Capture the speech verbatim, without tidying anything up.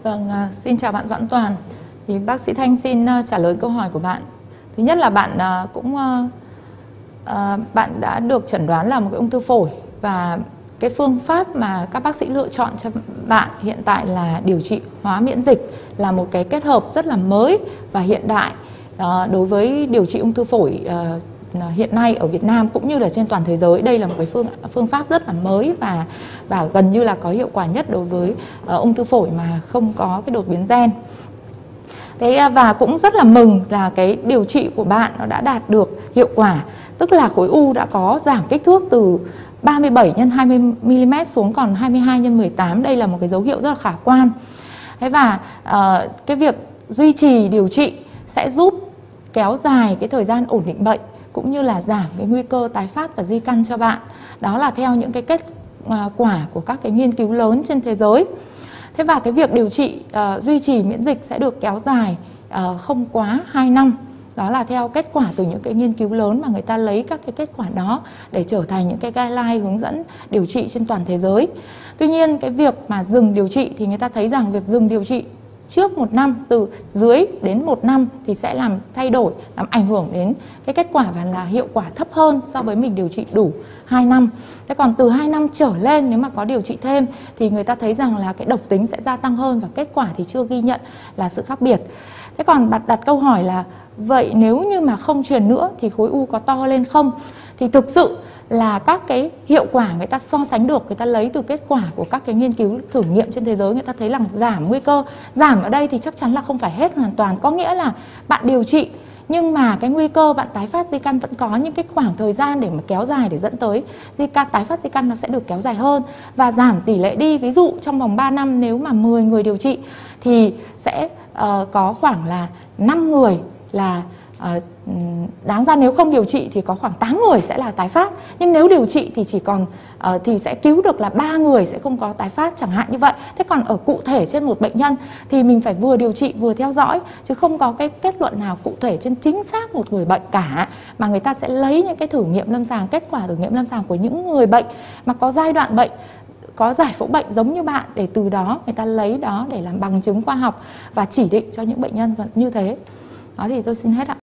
Vâng, xin chào bạn Doãn Toàn. Thì bác sĩ Thanh xin trả lời câu hỏi của bạn. Thứ nhất là bạn cũng bạn đã được chẩn đoán là một cái ung thư phổi, và cái phương pháp mà các bác sĩ lựa chọn cho bạn hiện tại là điều trị hóa miễn dịch, là một cái kết hợp rất là mới và hiện đại đối với điều trị ung thư phổi hiện nay ở Việt Nam cũng như là trên toàn thế giới. Đây là một cái phương phương pháp rất là mới và và gần như là có hiệu quả nhất đối với uh, ung thư phổi mà không có cái đột biến gen. Thế và cũng rất là mừng là cái điều trị của bạn nó đã đạt được hiệu quả, tức là khối u đã có giảm kích thước từ ba mươi bảy nhân hai mươi mi li mét xuống còn hai mươi hai nhân mười tám. Đây là một cái dấu hiệu rất là khả quan. Thế và uh, cái việc duy trì điều trị sẽ giúp kéo dài cái thời gian ổn định bệnh, cũng như là giảm cái nguy cơ tái phát và di căn cho bạn. Đó là theo những cái kết quả của các cái nghiên cứu lớn trên thế giới. Thế và cái việc điều trị uh, duy trì miễn dịch sẽ được kéo dài uh, không quá hai năm. Đó là theo kết quả từ những cái nghiên cứu lớn mà người ta lấy các cái kết quả đó để trở thành những cái guideline hướng dẫn điều trị trên toàn thế giới. Tuy nhiên cái việc mà dừng điều trị thì người ta thấy rằng việc dừng điều trị trước một năm, từ dưới đến một năm thì sẽ làm thay đổi, làm ảnh hưởng đến cái kết quả và là hiệu quả thấp hơn so với mình điều trị đủ hai năm. Thế còn từ hai năm trở lên, nếu mà có điều trị thêm thì người ta thấy rằng là cái độc tính sẽ gia tăng hơn và kết quả thì chưa ghi nhận là sự khác biệt. Thế còn bạn đặt câu hỏi là vậy nếu như mà không truyền nữa thì khối u có to lên không? Thì thực sự là các cái hiệu quả người ta so sánh được, người ta lấy từ kết quả của các cái nghiên cứu thử nghiệm trên thế giới, người ta thấy rằng giảm nguy cơ. Giảm ở đây thì chắc chắn là không phải hết hoàn toàn, có nghĩa là bạn điều trị nhưng mà cái nguy cơ bạn tái phát di căn vẫn có những cái khoảng thời gian để mà kéo dài, để dẫn tới di căn, tái phát di căn nó sẽ được kéo dài hơn và giảm tỷ lệ đi. Ví dụ trong vòng ba năm nếu mà mười người điều trị thì sẽ uh, có khoảng là năm người là uh, đáng ra nếu không điều trị thì có khoảng tám người sẽ là tái phát, nhưng nếu điều trị thì chỉ còn uh, thì sẽ cứu được là ba người sẽ không có tái phát, chẳng hạn như vậy. Thế còn ở cụ thể trên một bệnh nhân thì mình phải vừa điều trị vừa theo dõi, chứ không có cái kết luận nào cụ thể trên chính xác một người bệnh cả, mà người ta sẽ lấy những cái thử nghiệm lâm sàng, kết quả thử nghiệm lâm sàng của những người bệnh mà có giai đoạn bệnh, có giải phẫu bệnh giống như bạn, để từ đó người ta lấy đó để làm bằng chứng khoa học và chỉ định cho những bệnh nhân như thế. Đó thì tôi xin hết ạ.